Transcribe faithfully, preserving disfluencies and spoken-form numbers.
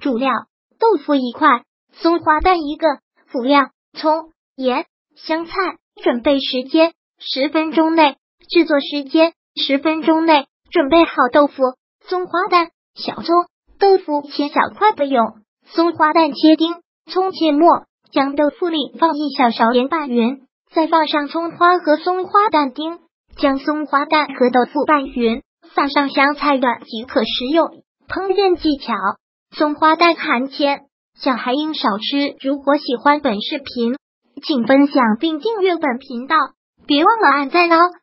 主料：豆腐一块，松花蛋一个。辅料：葱、盐、香菜。准备时间：十分钟内。制作时间：十分钟内。准备好豆腐、松花蛋、小葱。豆腐切小块的用，松花蛋切丁，葱切末。将豆腐里放一小勺盐拌匀，再放上葱花和松花蛋丁，将松花蛋和豆腐拌匀，撒上香菜段即可食用。烹饪技巧：松花蛋含铅，小孩应少吃。如果喜欢本视频，请分享并订阅本频道，别忘了按赞哦。